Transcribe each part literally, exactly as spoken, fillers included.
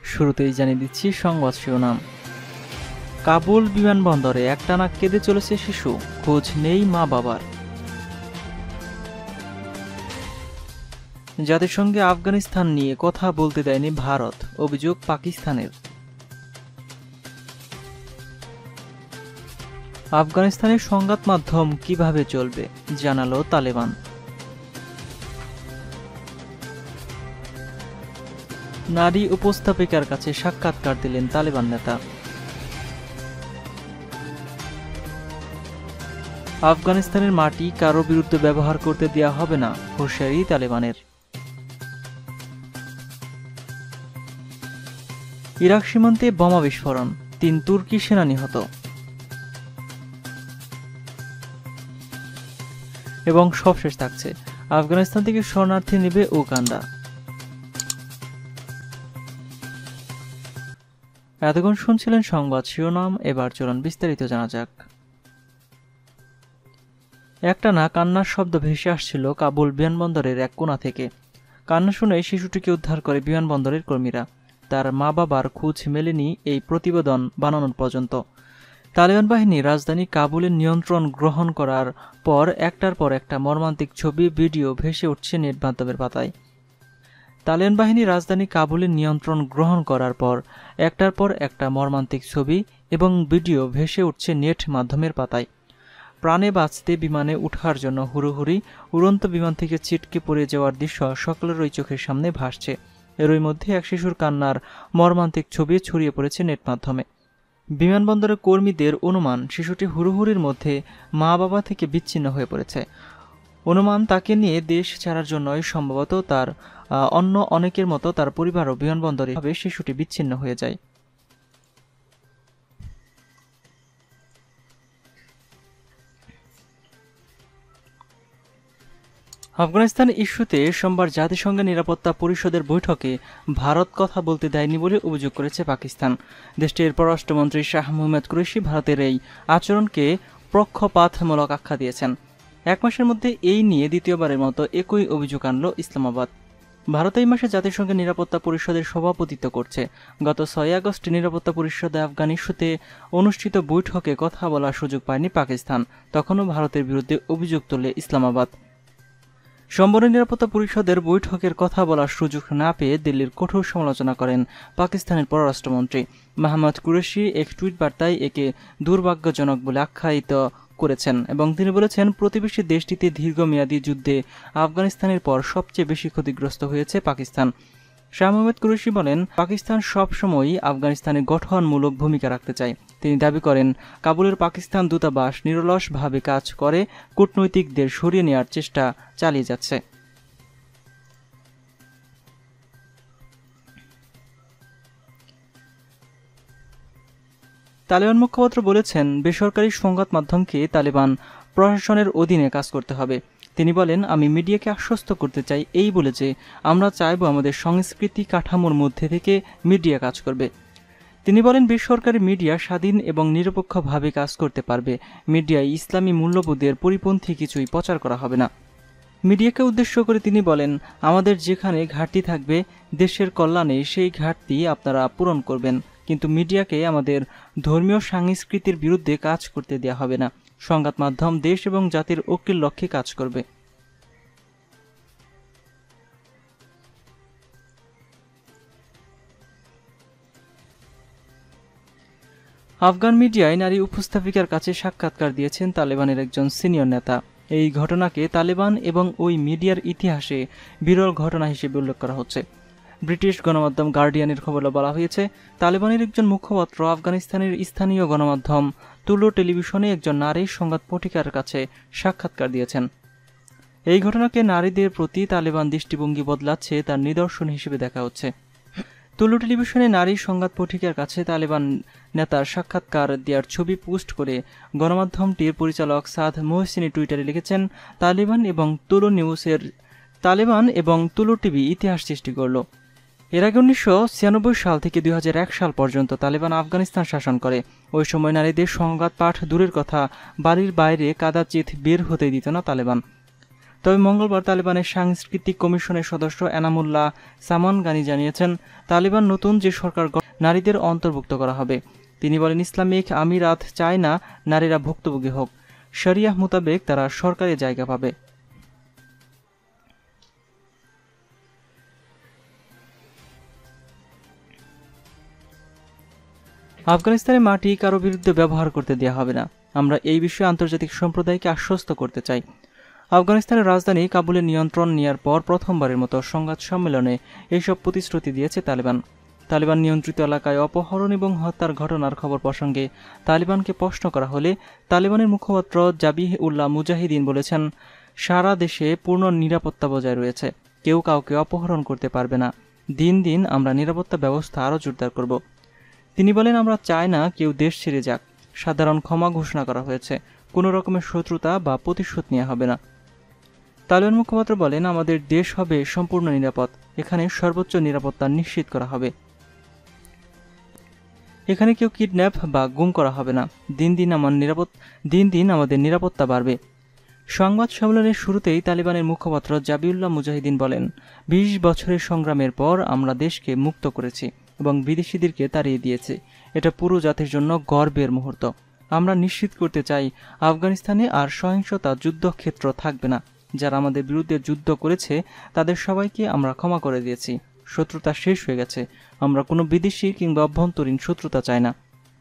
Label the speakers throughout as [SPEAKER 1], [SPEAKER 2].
[SPEAKER 1] শুরুতেই জানিয়ে দিচ্ছি সংবাদ শিরোনাম। কাবুল বিমানবন্দরে একটানা কেঁদে চলেছে শিশু, খোঁজ নেই মা বাবার। জাতিসংঘে আফগানিস্তান নিয়ে কথা বলতে দেয়নি ভারত, অভিযোগ পাকিস্তানের। আফগানিস্তানের সংবাদ মাধ্যম কিভাবে চলবে জানালো তালেবান। নারী উপস্থাপিকার কাছে সাক্ষাৎকার দিলেন তালেবান নেতা। আফগানিস্তানের মাটি কারো বিরুদ্ধে ব্যবহার করতে দেওয়া হবে না, হুঁশিয়ারি তালেবানের। ইরাক সীমান্তে বোমা বিস্ফোরণ, তিন তুর্কি সেনা নিহত। এবং সবশেষ থাকছে, আফগানিস্তান থেকে শরণার্থী নেবে উগান্ডা। এতক্ষণ শুনছিলেন সংবাদ শিরোনাম, এবার চলুন বিস্তারিত জানা যাক। একটানা কান্নার শব্দ ভেসে আসছিল কাবুল বিমানবন্দরের এক কোণা থেকে। কান্না শুনে শিশুটিকে উদ্ধার করে বিমানবন্দরের কর্মীরা। তার মা বাবার খোঁজ মেলেনি এই প্রতিবেদন বানানোর পর্যন্ত। তালিবান বাহিনী রাজধানী কাবুলের নিয়ন্ত্রণ গ্রহণ করার পর একটার পর একটা মর্মান্তিক ছবি, ভিডিও ভেসে উঠছে নেট মাধ্যমের পাতায়। তালিবান বাহিনী রাজধানী কাবুলের নিয়ন্ত্রণ গ্রহণ করার পর একটার পর একটা মর্মান্তিক ছবি এবং ভিডিও ভেসে উঠছে নেট মাধ্যমের পাতায়। প্রাণে বাঁচতে বিমানে উঠার জন্য হুড়োহুড়ি, উড়ন্ত বিমান থেকে ছিটকে পড়ে যাওয়ার দৃশ্য সকলেরই চোখের সামনে ভাসছে। এরই মধ্যে এক শিশুর কান্নার মর্মান্তিক ছবি ছড়িয়ে পড়েছে নেট মাধ্যমে। বিমানবন্দরের কর্মীদের অনুমান, শিশুটি হুড়োহুড়ির মধ্যে মা বাবা থেকে বিচ্ছিন্ন হয়ে পড়েছে। অনুমান, তাকে নিয়ে দেশ ছাড়ার জন্যই সম্ভবত তার অন্য অনেকের মতো তার পরিবারও বিমানবন্দরে ভাবে শিশুটি বিচ্ছিন্ন হয়ে যায়। আফগানিস্তান ইস্যুতে সোমবার জাতিসংঘের নিরাপত্তা পরিষদের বৈঠকে ভারত কথা বলতে দেয়নি বলে অভিযোগ করেছে পাকিস্তান। দেশটির পররাষ্ট্রমন্ত্রী শাহ মোহাম্মদ কুরেশি ভারতের এই আচরণকে পক্ষপাতমূলক আখ্যা দিয়েছেন। এক মাসের মধ্যে এই নিয়ে দ্বিতীয়বারের মতো একই অভিযোগ আনল ইসলামাবাদ। ভারত এই মাসে জাতিসংঘের নিরাপত্তা পরিষদের সভাপতিত্ব করছে। গত ছয় আগস্ট নিরাপত্তা পরিষদে আফগান ইস্যুতে অনুষ্ঠিত বৈঠকে কথা বলার সুযোগ পায়নি পাকিস্তান। তখনও ভারতের বিরুদ্ধে অভিযোগ তোলে ইসলামাবাদ। সোমবারের নিরাপত্তা পরিষদের বৈঠকের কথা বলার সুযোগ না পেয়ে দিল্লির কঠোর সমালোচনা করেন পাকিস্তানের পররাষ্ট্রমন্ত্রী মোহাম্মদ কুরেশি। এক টুইট বার্তায় একে দুর্ভাগ্যজনক বলে আখ্যায়িত করেছেন এবং তিনি বলেছেন, প্রতিবেশী দেশটিতে দীর্ঘমেয়াদী যুদ্ধে আফগানিস্তানের পর সবচেয়ে বেশি ক্ষতিগ্রস্ত হয়েছে পাকিস্তান। শাহ মোহাম্মদ কুরেশি বলেন, পাকিস্তান সবসময়ই আফগানিস্তানে গঠনমূলক ভূমিকা রাখতে চায়। তিনি দাবি করেন, কাবুলের পাকিস্তান দূতাবাস নিরলসভাবে কাজ করে কূটনৈতিকদের সরিয়ে নেওয়ার চেষ্টা চালিয়ে যাচ্ছে। তালেবান মুখপাত্র বলেছেন, বেসরকারি সংবাদ মাধ্যমকে তালেবান প্রশাসনের অধীনে কাজ করতে হবে। তিনি বলেন, আমি মিডিয়াকে আশ্বস্ত করতে চাই এই বলে যে আমরা চাইব আমাদের সংস্কৃতি কাঠামোর মধ্যে থেকে মিডিয়া কাজ করবে। তিনি বলেন, বেসরকারি মিডিয়া স্বাধীন এবং নিরপেক্ষভাবে কাজ করতে পারবে। মিডিয়ায় ইসলামী মূল্যবোধের পরিপন্থী কিছুই প্রচার করা হবে না। মিডিয়াকে উদ্দেশ্য করে তিনি বলেন, আমাদের যেখানে ঘাটতি থাকবে দেশের কল্যাণে সেই ঘাটতি আপনারা পূরণ করবেন, কিন্তু মিডিয়াকে আমাদের ধর্মীয় সংস্কৃতির বিরুদ্ধে কাজ করতে দেওয়া হবে না। সংবাদ মাধ্যম দেশ এবং জাতির ঐক্যের লক্ষ্যে কাজ করবে। আফগান মিডিয়ায় নারী উপস্থাপিকার কাছে সাক্ষাৎকার দিয়েছেন তালেবানের একজন সিনিয়র নেতা। এই ঘটনাকে তালেবান এবং ওই মিডিয়ার ইতিহাসে বিরল ঘটনা হিসেবে উল্লেখ করা হচ্ছে। ব্রিটিশ গণমাধ্যম গার্ডিয়ানের খবরে বলা হয়েছে, তালেবানের একজন মুখপাত্র আফগানিস্তানের স্থানীয় গণমাধ্যম তুলো টেলিভিশনে একজন নারীর সংবাদ পত্রিকার কাছে সাক্ষাৎকার দিয়েছেন। এই ঘটনাকে নারীদের প্রতি তালেবান দৃষ্টিভঙ্গি বদলাচ্ছে তার নিদর্শন হিসেবে দেখা হচ্ছে। তুলো টেলিভিশনে নারী সংবাদ পত্রিকার কাছে তালেবান নেতার সাক্ষাৎকার দেওয়ার ছবি পোস্ট করে গণমাধ্যমটির পরিচালক সাদ মোহসিনী টুইটারে লিখেছেন, তালেবান এবং তুলো নিউজের তালেবান এবং তুলো টিভি ইতিহাস সৃষ্টি করল। এর আগে উনিশশো ছিয়ানব্বই সাল থেকে দুই হাজার এক সাল পর্যন্ত তালেবান আফগানিস্তান শাসন করে। ওই সময় নারীদের সংবাদ পাঠ দূরের কথা, বাড়ির বাইরে কাদাচিৎ বের হতে দিত না তালেবান। তবে মঙ্গলবার তালিবানের সাংস্কৃতিক কমিশনের সদস্য এনামুল্লাহ সামান গানি জানিয়েছেন, তালিবান নতুন যে সরকার নারীদের অন্তর্ভুক্ত করা হবে। তিনি বলেন, ইসলামিক আমিরাত চায় না নারীরা ভুক্তভোগী হোক, শরিয়াহ মোতাবেক তারা সরকারি জায়গা পাবে। আফগানিস্তানের মাটি কারো বিরুদ্ধে ব্যবহার করতে দেওয়া হবে না। আমরা এই বিষয়ে আন্তর্জাতিক সম্প্রদায়কে আশ্বস্ত করতে চাই। আফগানিস্তানের রাজধানী কাবুলের নিয়ন্ত্রণ নেওয়ার পর প্রথমবারের মতো সংবাদ সম্মেলনে এইসব প্রতিশ্রুতি দিয়েছে তালিবান। তালিবান নিয়ন্ত্রিত এলাকায় অপহরণ এবং হত্যার ঘটনার খবর প্রসঙ্গে তালিবানকে প্রশ্ন করা হলে তালিবানের মুখপাত্র জাবিহ উল্লাহ মুজাহিদিন বলেছেন, সারা দেশে পূর্ণ নিরাপত্তা বজায় রয়েছে, কেউ কাউকে অপহরণ করতে পারবে না। দিন দিন আমরা নিরাপত্তা ব্যবস্থা আরও জোরদার করব। তিনি বলেন, আমরা চাই না কেউ দেশ ছেড়ে যাক। সাধারণ ক্ষমা ঘোষণা করা হয়েছে, কোনো রকমের শত্রুতা বা প্রতিশোধ নেওয়া হবে না। তালিবান মুখপাত্র বলেন, আমাদের দেশ হবে সম্পূর্ণ নিরাপদ, এখানে সর্বোচ্চ নিরাপত্তা নিশ্চিত করা হবে। এখানে কেউ কিডন্যাপ বা গুম করা হবে না। দিন দিন আমার নিরাপদ দিন দিন আমাদের নিরাপত্তা বাড়বে। সংবাদ সম্মেলনের শুরুতেই তালিবানের মুখপাত্র জাবিউল্লাহ মুজাহিদিন বলেন, বিশ বছরের সংগ্রামের পর আমরা দেশকে মুক্ত করেছি এবং বিদেশিদেরকে তাড়িয়ে দিয়েছি। এটা পুরো জাতির জন্য গর্বের মুহূর্ত। আমরা নিশ্চিত করতে চাই, আফগানিস্তানে আর সহিংসতা যুদ্ধক্ষেত্র থাকবে না। যারা আমাদের বিরুদ্ধে যুদ্ধ করেছে তাদের সবাইকে আমরা ক্ষমা করে দিয়েছি। শত্রুতা শেষ হয়ে গেছে। আমরা কোনো বিদেশি কিংবা অভ্যন্তরীণ শত্রুতা চাই না।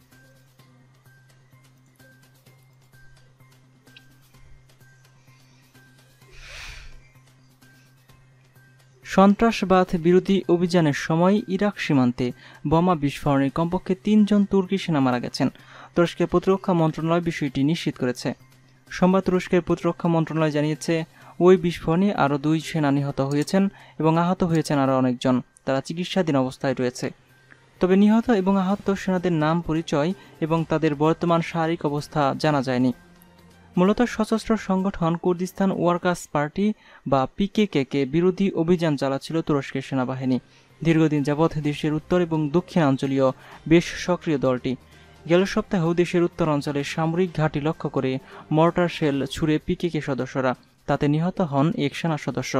[SPEAKER 1] সন্ত্রাসবাদ বিরোধী অভিযানের সময় ইরাক সীমান্তে বোমা বিস্ফোরণে কমপক্ষে তিনজন তুর্কি সেনা মারা গেছেন। তুরস্কের প্রতিরক্ষা মন্ত্রণালয় বিষয়টি নিশ্চিত করেছে। সোমবার তুরস্কের প্রতিরক্ষা মন্ত্রণালয় জানিয়েছে, ওই বিস্ফোরণে আরও দুই সেনা নিহত হয়েছেন এবং আহত হয়েছেন আরও অনেকজন। তারা চিকিৎসাধীন অবস্থায় রয়েছে। তবে নিহত এবং আহত সেনাদের নাম, পরিচয় এবং তাদের বর্তমান শারীরিক অবস্থা জানা যায়নি। মূলত সশস্ত্র সংগঠন কুর্দিস্তান ওয়ার্কার্স পার্টি বা পিকেকে কে বিরোধী অভিযান চালাচ্ছিল তুরস্কের সেনাবাহিনী। দীর্ঘদিন যাবৎ দেশের উত্তর এবং দক্ষিণাঞ্চলীয় বেশ সক্রিয় দলটি গেল সপ্তাহেও দেশের উত্তর অঞ্চলের সামরিক ঘাঁটি লক্ষ্য করে মর্টার শেল ছুড়ে পিকেকে সদস্যরা, তাতে নিহত হন এক সেনা সদস্য।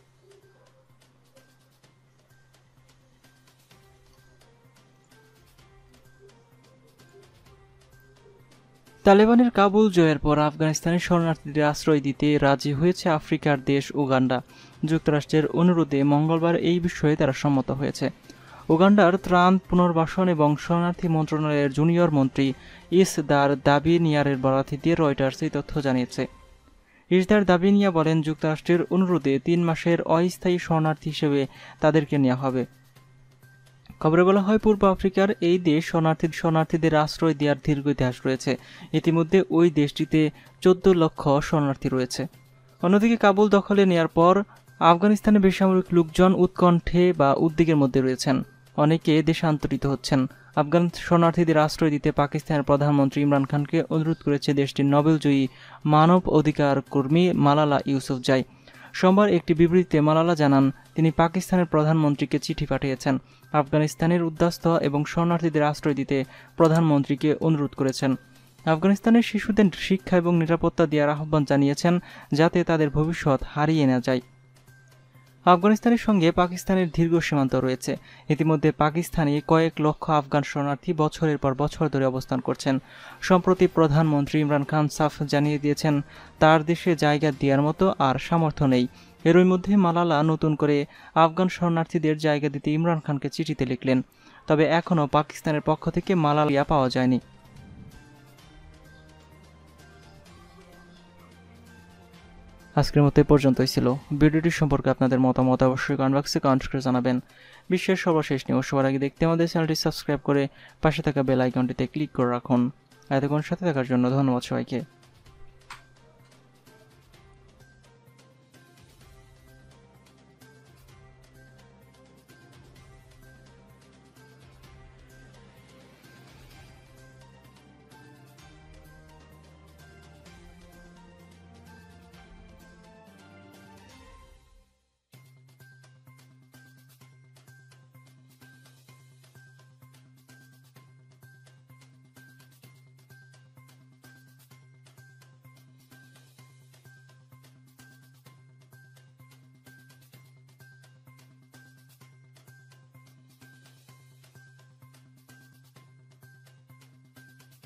[SPEAKER 1] তালেবানের কাবুল জয়ের পর আফগানিস্তানের শরণার্থীদের আশ্রয় দিতে রাজি হয়েছে আফ্রিকার দেশ উগান্ডা। যুক্তরাষ্ট্রের অনুরোধে মঙ্গলবার এই বিষয়ে তারা সম্মত হয়েছে। উগান্ডার ত্রাণ, পুনর্বাসন এবং শরণার্থী মন্ত্রণালয়ের জুনিয়র মন্ত্রী ইসদার দাবিনিয়ারের বরাতে দিয়ে রয়টার্স এই তথ্য জানিয়েছে। ইসদার দাবিনিয়া বলেন, যুক্তরাষ্ট্রের অনুরোধে তিন মাসের অস্থায়ী শরণার্থী হিসেবে তাদেরকে নেওয়া হবে। খবরে বলা হয়, পূর্ব আফ্রিকার এই দেশ শরণার্থী শরণার্থীদের আশ্রয় দেওয়ার দীর্ঘ ইতিহাস রয়েছে। ইতিমধ্যে ওই দেশটিতে চোদ্দ লক্ষ শরণার্থী রয়েছে। অন্যদিকে কাবুল দখলে নেয়ার পর আফগানিস্তানের বেসামরিক লোকজন উৎকণ্ঠে বা উদ্বেগের মধ্যে রয়েছেন। অনেকে দেশান্তরিত হচ্ছেন। আফগান শরণার্থীদের আশ্রয় দিতে পাকিস্তানের প্রধানমন্ত্রী ইমরান খানকে অনুরোধ করেছে দেশটির নোবেলজয়ী মানব অধিকার কর্মী মালালা ইউসুফজাই। সোমবার একটি বিবৃতিতে মালালা জানান, তিনি পাকিস্তানের প্রধানমন্ত্রীকে চিঠি পাঠিয়েছেন। আফগানিস্তানের উদ্বাস্ত এবং শরণার্থীদের আশ্রয় দিতে প্রধানমন্ত্রীকে অনুরোধ করেছেন। আফগানিস্তানের শিশুদের শিক্ষা এবং নিরাপত্তা দেওয়ার আহ্বান জানিয়েছেন, যাতে তাদের ভবিষ্যৎ হারিয়ে না যায়। আফগানিস্তানের সঙ্গে পাকিস্তানের দীর্ঘ সীমান্ত রয়েছে। ইতিমধ্যে পাকিস্তানে কয়েক লক্ষ আফগান শরণার্থী বছরের পর বছর ধরে অবস্থান করছেন। সম্প্রতি প্রধানমন্ত্রী ইমরান খান সাফ জানিয়ে দিয়েছেন, তার দেশে জায়গা দেওয়ার মতো আর সামর্থ্য নেই। এরই মধ্যে মালালা নতুন করে আফগান শরণার্থীদের জায়গা দিতে ইমরান খানকে চিঠিতে লিখলেন। তবে এখনও পাকিস্তানের পক্ষ থেকে মালালা পাওয়া যায়নি। আজকের মতো এ পর্যন্তই ছিল। ভিডিওটি সম্পর্কে আপনাদের মতামত অবশ্যই কমেন্ট বক্সে কমেন্ট করে জানাবেন। বিশ্বের সর্বশেষ নিউজ সবার আগে দেখতে আমাদের চ্যানেলটি সাবস্ক্রাইব করে পাশে থাকা বেল আইকনটিতে ক্লিক করে রাখুন। এতক্ষণ সাথে থাকার জন্য ধন্যবাদ সবাইকে।